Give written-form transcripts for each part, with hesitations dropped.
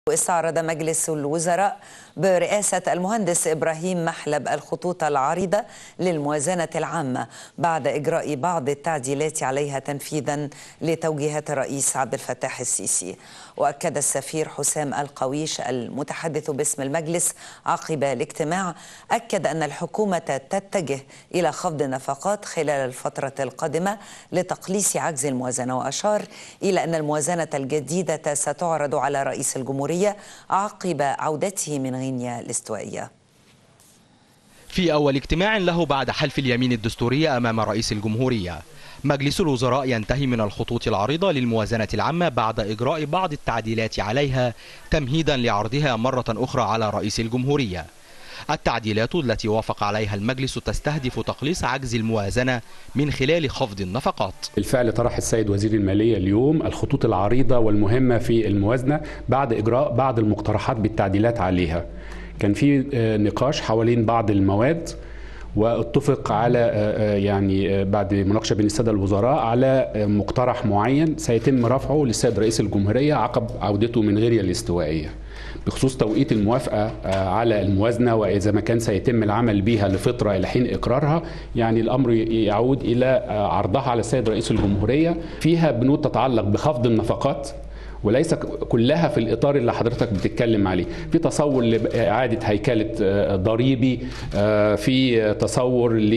استعرض مجلس الوزراء برئاسة المهندس إبراهيم محلب الخطوط العريضة للموازنة العامة بعد إجراء بعض التعديلات عليها تنفيذا لتوجيهات الرئيس عبد الفتاح السيسي. وأكد السفير حسام القويش المتحدث باسم المجلس عقب الاجتماع أن الحكومة تتجه إلى خفض النفقات خلال الفترة القادمة لتقليص عجز الموازنة، وأشار إلى أن الموازنة الجديدة ستعرض على رئيس الجمهورية عقب عودته من غينيا الاستوائية. في أول اجتماع له بعد حلف اليمين الدستورية أمام رئيس الجمهورية، مجلس الوزراء ينتهي من الخطوط العريضة للموازنة العامة بعد إجراء بعض التعديلات عليها تمهيدا لعرضها مرة أخرى على رئيس الجمهورية. التعديلات التي وافق عليها المجلس تستهدف تقليص عجز الموازنة من خلال خفض النفقات. بالفعل طرح السيد وزير المالية اليوم الخطوط العريضة والمهمة في الموازنة بعد إجراء بعض المقترحات بالتعديلات عليها. كان في نقاش حوالين بعض المواد، واتفق على يعني بعد مناقشه بين الساده الوزراء على مقترح معين سيتم رفعه للسيد رئيس الجمهوريه عقب عودته من غينيا الاستوائيه بخصوص توقيت الموافقه على الموازنه، واذا ما كان سيتم العمل بها لفتره الى حين اقرارها. يعني الامر يعود الى عرضها على السيد رئيس الجمهوريه، فيها بنود تتعلق بخفض النفقات وليس كلها في الإطار اللي حضرتك بتتكلم عليه، في تصور لإعادة هيكلة ضريبي، في تصور ل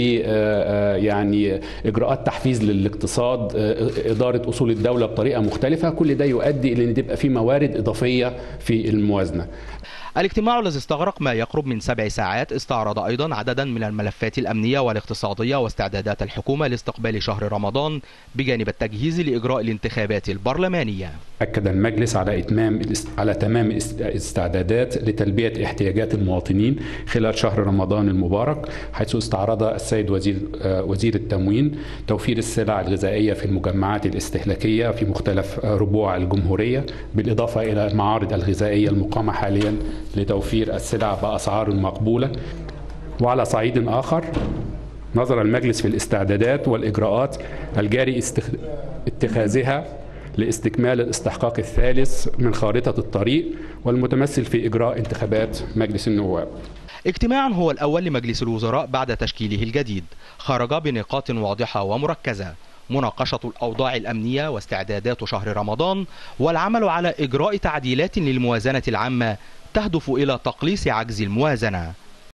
يعني إجراءات تحفيز للاقتصاد، إدارة أصول الدولة بطريقة مختلفة. كل ده يؤدي إلى أن تبقى في موارد إضافية في الموازنة. الاجتماع الذي استغرق ما يقرب من 7 ساعات استعرض أيضا عددا من الملفات الأمنية والاقتصادية واستعدادات الحكومة لاستقبال شهر رمضان بجانب التجهيز لإجراء الانتخابات البرلمانية. أكد المجلس على تمام الاستعدادات لتلبية احتياجات المواطنين خلال شهر رمضان المبارك، حيث استعرض السيد وزير التموين توفير السلع الغذائية في المجمعات الاستهلاكية في مختلف ربوع الجمهورية، بالإضافة إلى المعارض الغذائية المقامة حاليا لتوفير السلع بأسعار مقبولة. وعلى صعيد آخر، نظر المجلس في الاستعدادات والإجراءات الجاري اتخاذها لاستكمال الاستحقاق الثالث من خارطة الطريق والمتمثل في إجراء انتخابات مجلس النواب. اجتماع هو الأول لمجلس الوزراء بعد تشكيله الجديد، خرج بنقاط واضحة ومركزة: مناقشة الأوضاع الأمنية واستعدادات شهر رمضان، والعمل على إجراء تعديلات للموازنة العامة تهدف إلى تقليص عجز الموازنة.